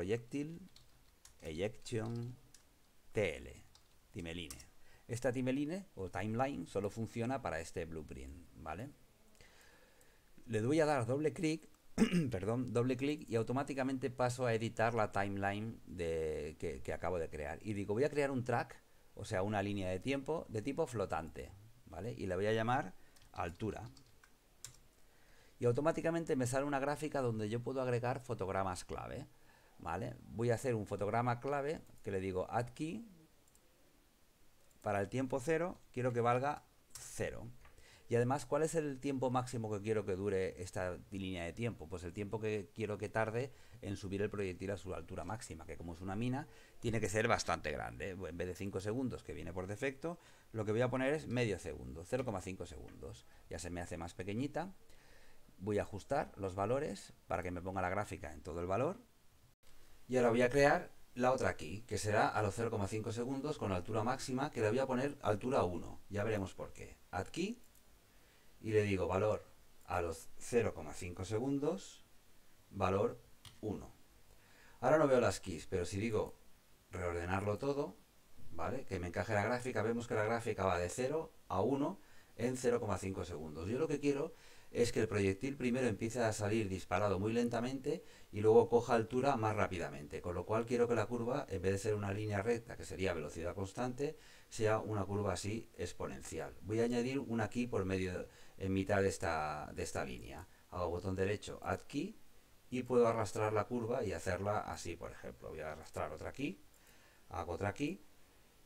A: ejection TL, timeline. Esta timeline o timeline solo funciona para este blueprint, ¿vale? Le voy a dar doble clic perdón, doble clic y automáticamente paso a editar la timeline que acabo de crear. Y digo, voy a crear un track, o sea, una línea de tiempo de tipo flotante, ¿vale? Y la voy a llamar altura. Y automáticamente me sale una gráfica donde yo puedo agregar fotogramas clave, ¿vale? Voy a hacer un fotograma clave que le digo add key. Para el tiempo 0 quiero que valga 0. Y además, ¿cuál es el tiempo máximo que quiero que dure esta línea de tiempo? Pues el tiempo que quiero que tarde en subir el proyectil a su altura máxima, que como es una mina, tiene que ser bastante grande. En vez de 5 segundos, que viene por defecto, lo que voy a poner es medio segundo, 0,5 segundos. Ya se me hace más pequeñita. Voy a ajustar los valores para que me ponga la gráfica en todo el valor. Y ahora voy a crear la otra aquí, que será a los 0,5 segundos con altura máxima, que le voy a poner altura 1. Ya veremos por qué. Add key. Y le digo valor a los 0,5 segundos, valor 1. Ahora no veo las keys, pero si digo reordenarlo todo, ¿vale? Que me encaje la gráfica, vemos que la gráfica va de 0 a 1 en 0,5 segundos. Yo lo que quiero es que el proyectil primero empiece a salir disparado muy lentamente y luego coja altura más rápidamente, con lo cual quiero que la curva, en vez de ser una línea recta, que sería velocidad constante, sea una curva así exponencial. Voy a añadir una key por medio, en mitad de esta línea. Hago botón derecho, add key, y puedo arrastrar la curva y hacerla así, por ejemplo. Voy a arrastrar otra key, hago otra key,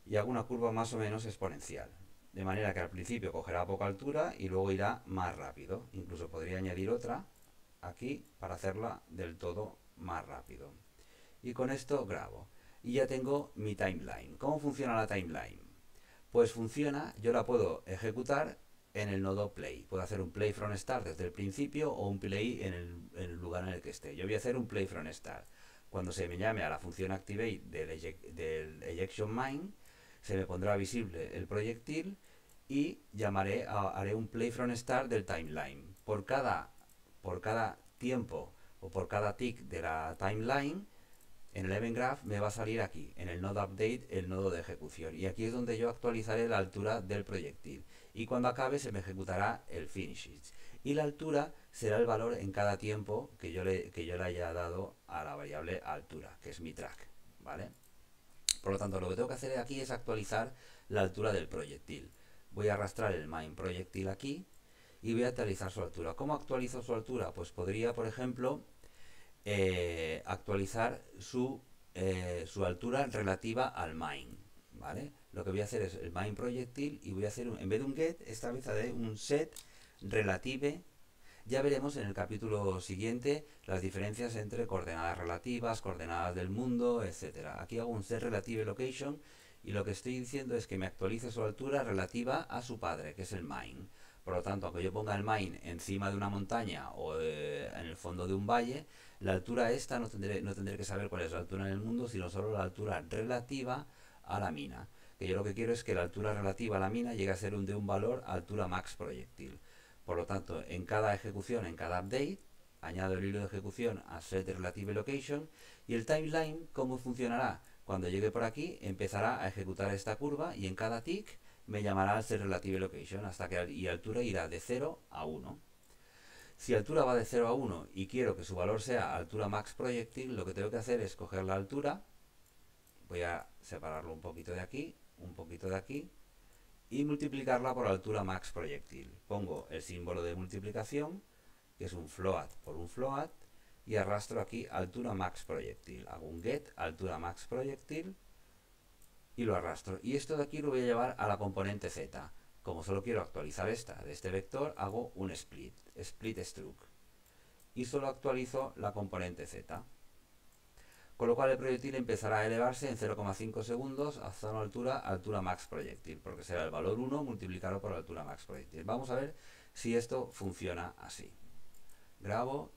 A: y hago una curva más o menos exponencial. De manera que al principio cogerá poca altura y luego irá más rápido. Incluso podría añadir otra aquí para hacerla del todo más rápido. Y con esto grabo. Y ya tengo mi timeline. ¿Cómo funciona la timeline? Pues funciona, yo la puedo ejecutar en el nodo play. Puedo hacer un play from start desde el principio o un play en el lugar en el que esté. Yo voy a hacer un play from start. Cuando se me llame a la función activate del ejection main, se me pondrá visible el proyectil y haré un play from start del timeline. Por cada tiempo o por cada tick de la timeline, en el Event Graph me va a salir aquí, en el Node Update, el nodo de ejecución. Y aquí es donde yo actualizaré la altura del proyectil. Y cuando acabe se me ejecutará el finish it. Y la altura será el valor en cada tiempo que yo le haya dado a la variable altura, que es mi track, ¿vale? Por lo tanto, lo que tengo que hacer aquí es actualizar la altura del proyectil. Voy a arrastrar el main proyectil aquí y voy a actualizar su altura. ¿Cómo actualizo su altura? Pues podría, por ejemplo, actualizar su altura relativa al main, ¿vale? Lo que voy a hacer es el main proyectil y voy a hacer, en vez de un get, esta vez haré un set relative. Ya veremos en el capítulo siguiente las diferencias entre coordenadas relativas, coordenadas del mundo, etcétera. Aquí hago un set relative location y lo que estoy diciendo es que me actualice su altura relativa a su padre, que es el main. Por lo tanto, aunque yo ponga el main encima de una montaña o en el fondo de un valle, la altura esta no tendré que saber cuál es la altura en el mundo, sino solo la altura relativa a la mina. Que yo lo que quiero es que la altura relativa a la mina llegue a ser de un valor a altura max proyectil. Por lo tanto, en cada ejecución, en cada update, añado el hilo de ejecución a set relative location y el timeline, ¿cómo funcionará? Cuando llegue por aquí, empezará a ejecutar esta curva y en cada tick me llamará al set relative location hasta que y altura irá de 0 a 1. Si altura va de 0 a 1 y quiero que su valor sea altura max projectil, lo que tengo que hacer es coger la altura, voy a separarlo un poquito de aquí, un poquito de aquí, y multiplicarla por altura max proyectil. Pongo el símbolo de multiplicación, que es un float por un float, y arrastro aquí altura max proyectil. Hago un get altura max proyectil y lo arrastro. Y esto de aquí lo voy a llevar a la componente z. Como solo quiero actualizar esta de este vector, hago un split struct. Y solo actualizo la componente z. Con lo cual el proyectil empezará a elevarse en 0,5 segundos hasta una altura max proyectil, porque será el valor 1 multiplicado por la altura max proyectil. Vamos a ver si esto funciona así. Grabo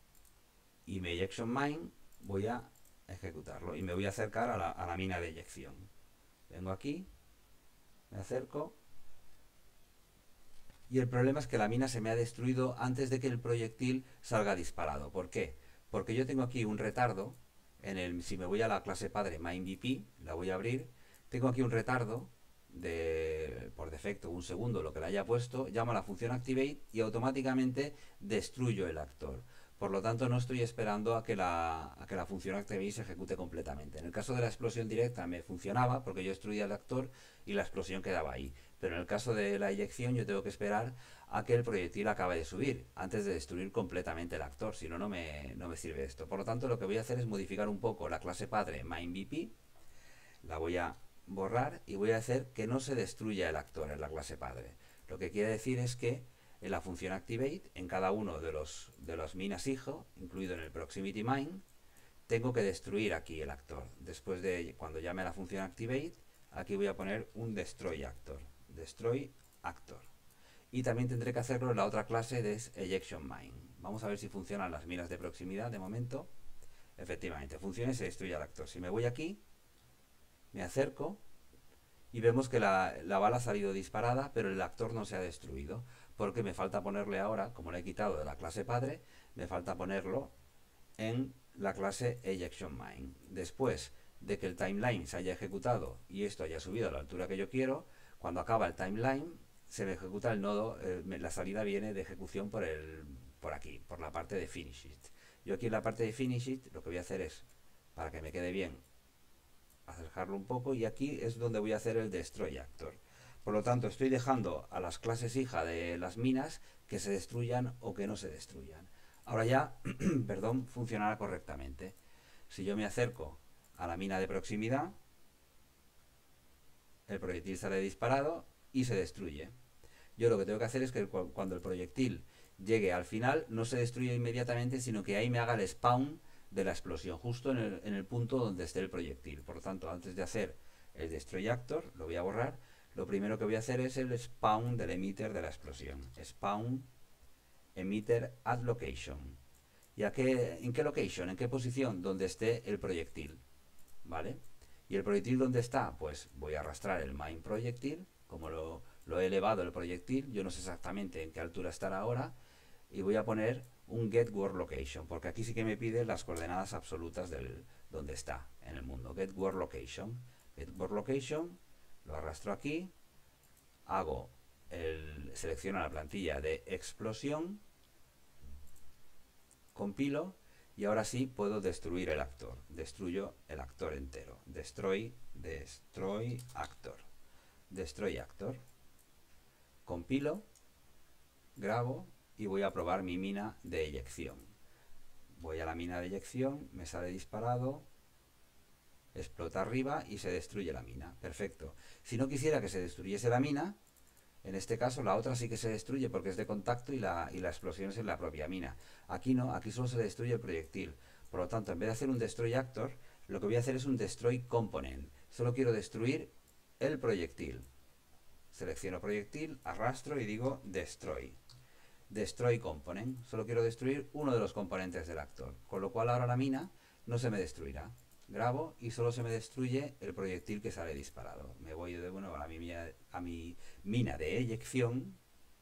A: y mi ejection main voy a ejecutarlo y me voy a acercar a la mina de eyección. Vengo aquí, me acerco y el problema es que la mina se me ha destruido antes de que el proyectil salga disparado. ¿Por qué? Porque yo tengo aquí un retardo. Si me voy a la clase padre MindVP, la voy a abrir, tengo aquí un retardo por defecto, un segundo, lo que le haya puesto, llamo a la función activate y automáticamente destruyo el actor. Por lo tanto, no estoy esperando a que la función activate se ejecute completamente. En el caso de la explosión directa me funcionaba porque yo destruía el actor y la explosión quedaba ahí. Pero en el caso de la eyección yo tengo que esperar a que el proyectil acabe de subir antes de destruir completamente el actor, si no, no me sirve esto. Por lo tanto, lo que voy a hacer es modificar un poco la clase padre MindVP, la voy a borrar y voy a hacer que no se destruya el actor en la clase padre. Lo que quiere decir es que en la función activate, en cada uno de los minas hijo, incluido en el proximity mine, tengo que destruir aquí el actor. Después de cuando llame a la función activate, aquí voy a poner un destroy actor. Y también tendré que hacerlo en la otra clase de ejection mine. Vamos a ver si funcionan las minas de proximidad de momento. Efectivamente, funciona y se destruye el actor. Si me voy aquí, me acerco y vemos que la bala ha salido disparada, pero el actor no se ha destruido, porque me falta ponerle ahora, como lo he quitado de la clase padre, me falta ponerlo en la clase ejection mine. Después de que el timeline se haya ejecutado y esto haya subido a la altura que yo quiero, cuando acaba el timeline se me ejecuta el nodo, la salida viene de ejecución por aquí, por la parte de finish it. Yo aquí en la parte de finish it lo que voy a hacer es, para que me quede bien, acercarlo un poco y aquí es donde voy a hacer el destroy actor. Por lo tanto, estoy dejando a las clases hija de las minas que se destruyan o que no se destruyan. Ahora ya, perdón, funcionará correctamente. Si yo me acerco a la mina de proximidad, el proyectil sale disparado y se destruye. Yo lo que tengo que hacer es que cuando el proyectil llegue al final no se destruye inmediatamente, sino que ahí me haga el spawn de la explosión, justo en el punto donde esté el proyectil. Por lo tanto, antes de hacer el destroy actor, lo voy a borrar, lo primero que voy a hacer es el spawn del emitter de la explosión. Spawn emitter at location. ¿Y en qué location? ¿En qué posición? Donde esté el proyectil. ¿Vale? ¿Y el proyectil dónde está? Pues voy a arrastrar el main proyectil, como lo he elevado el proyectil, yo no sé exactamente en qué altura estará ahora, y voy a poner un get world location, porque aquí sí que me pide las coordenadas absolutas del donde está en el mundo. Get world location. Get world location, lo arrastro aquí, selecciono la plantilla de explosión, compilo, y ahora sí puedo destruir el actor. Destruyo el actor entero. Destroy actor. Destroy actor. Compilo, grabo y voy a probar mi mina de eyección. Voy a la mina de eyección, me sale disparado, explota arriba y se destruye la mina. Perfecto. Si no quisiera que se destruyese la mina, en este caso la otra sí que se destruye porque es de contacto y la explosión es en la propia mina. Aquí no, aquí solo se destruye el proyectil. Por lo tanto, en vez de hacer un destroy actor, lo que voy a hacer es un destroy component. Solo quiero destruir el proyectil. Selecciono proyectil, arrastro y digo destroy. Destroy component. Solo quiero destruir uno de los componentes del actor. Con lo cual ahora la mina no se me destruirá. Grabo y solo se me destruye el proyectil que sale disparado. Me voy de nuevo a mi mina de eyección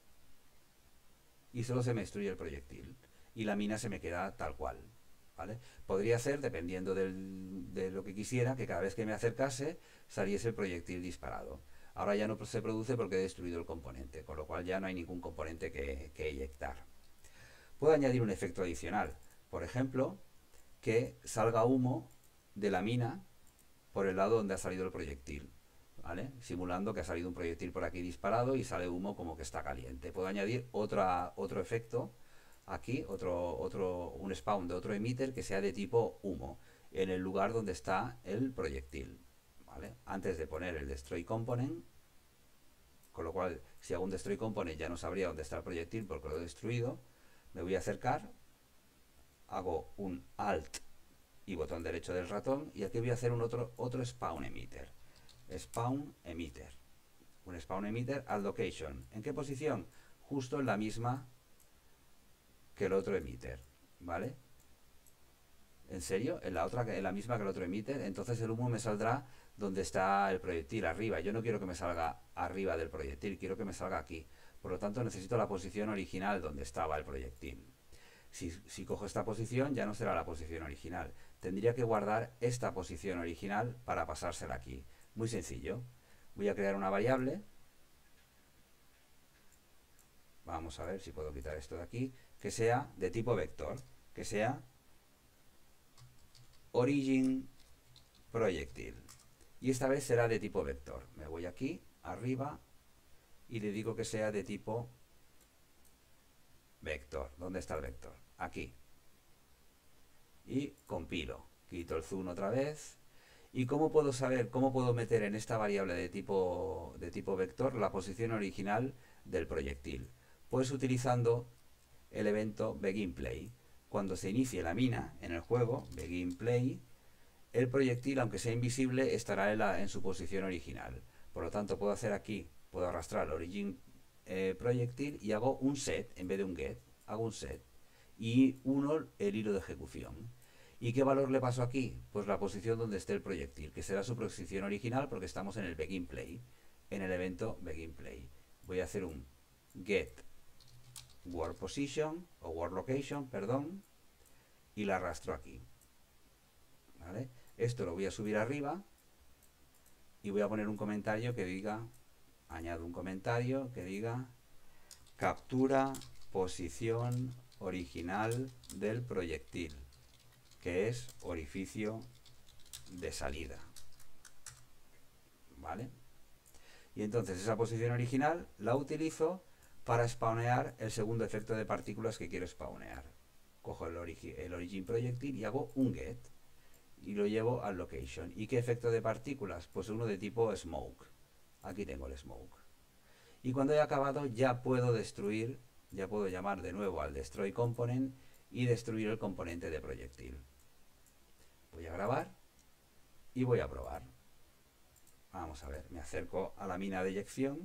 A: y solo se me destruye el proyectil. Y la mina se me queda tal cual. ¿Vale? Podría ser, dependiendo de lo que quisiera, que cada vez que me acercase saliese el proyectil disparado. Ahora ya no se produce porque he destruido el componente, con lo cual ya no hay ningún componente que eyectar. Puedo añadir un efecto adicional. Por ejemplo, que salga humo de la mina por el lado donde ha salido el proyectil, ¿vale? Simulando que ha salido un proyectil por aquí disparado y sale humo como que está caliente. Puedo añadir otro efecto aquí, un spawn de otro emitter que sea de tipo humo en el lugar donde está el proyectil, ¿vale? Antes de poner el destroy component, con lo cual si hago un destroy component ya no sabría dónde está el proyectil porque lo he destruido. Me voy a acercar, hago un alt y botón derecho del ratón y aquí voy a hacer otro spawn emitter. Spawn emitter. Un spawn emitter at location. ¿En qué posición? Justo en la misma que el otro emitter, ¿vale? ¿En serio? En la misma que el otro emitter. Entonces el humo me saldrá donde está el proyectil, arriba. Yo no quiero que me salga arriba del proyectil, quiero que me salga aquí. Por lo tanto necesito la posición original donde estaba el proyectil. Si cojo esta posición ya no será la posición original. Tendría que guardar esta posición original para pasársela aquí. Muy sencillo. Voy a crear una variable. Vamos a ver si puedo quitar esto de aquí. Que sea de tipo vector. Que sea origin projectile. Y esta vez será de tipo vector. Me voy aquí, arriba, y le digo que sea de tipo vector. ¿Dónde está el vector? Aquí. Y compilo. Quito el zoom otra vez. ¿Y cómo puedo saber, cómo puedo meter en esta variable de tipo vector la posición original del proyectil? Pues utilizando el evento beginPlay. Cuando se inicie la mina en el juego, beginPlay, el proyectil, aunque sea invisible, estará en su posición original. Por lo tanto, puedo hacer aquí, puedo arrastrar el origin proyectil y hago un set en vez de un get. Hago un set y uno el hilo de ejecución. ¿Y qué valor le paso aquí? Pues la posición donde esté el proyectil, que será su posición original porque estamos en el beginPlay, en el evento beginPlay. Voy a hacer un get world position o world location, perdón, y la arrastro aquí. ¿Vale? Esto lo voy a subir arriba y voy a poner un comentario que diga, añado un comentario que diga captura posición original del proyectil, que es orificio de salida. ¿Vale? Y entonces esa posición original la utilizo para spawnear el segundo efecto de partículas que quiero spawnear. Cojo el origin projectil y hago un get y lo llevo al location. ¿Y qué efecto de partículas? Pues uno de tipo smoke. Aquí tengo el smoke. Y cuando he acabado ya puedo destruir, ya puedo llamar de nuevo al destroy component y destruir el componente de proyectil. Voy a grabar y voy a probar. Vamos a ver, me acerco a la mina de eyección.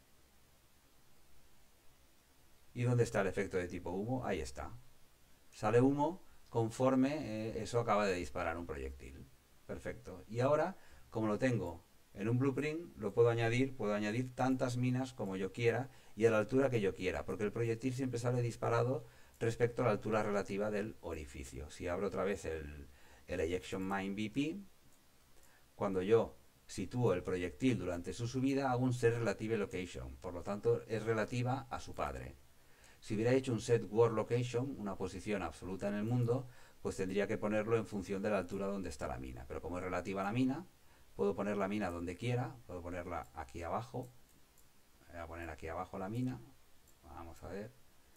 A: ¿Y dónde está el efecto de tipo humo? Ahí está. Sale humo conforme eso acaba de disparar un proyectil. Perfecto. Y ahora, como lo tengo en un blueprint, lo puedo añadir tantas minas como yo quiera y a la altura que yo quiera, porque el proyectil siempre sale disparado respecto a la altura relativa del orificio. Si abro otra vez el Ejection Mine BP, cuando yo sitúo el proyectil durante su subida, hago un set relative location, por lo tanto es relativa a su padre. Si hubiera hecho un set world location, una posición absoluta en el mundo, pues tendría que ponerlo en función de la altura donde está la mina. Pero como es relativa a la mina, puedo poner la mina donde quiera, puedo ponerla aquí abajo. Voy a poner aquí abajo la mina, vamos a ver.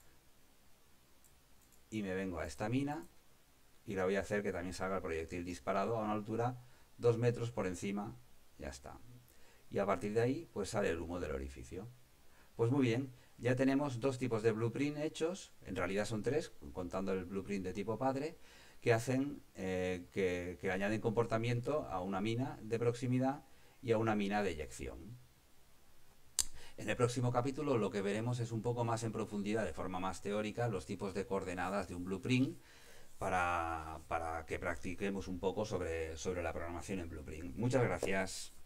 A: Y me vengo a esta mina y la voy a hacer que también salga el proyectil disparado a una altura 2 metros por encima, ya está. Y a partir de ahí, pues sale el humo del orificio. Pues muy bien, ya tenemos dos tipos de blueprint hechos, en realidad son tres, contando el blueprint de tipo padre, que hacen que añaden comportamiento a una mina de proximidad y a una mina de eyección. En el próximo capítulo lo que veremos es un poco más en profundidad, de forma más teórica, los tipos de coordenadas de un blueprint para que practiquemos un poco sobre la programación en blueprint. Muchas gracias.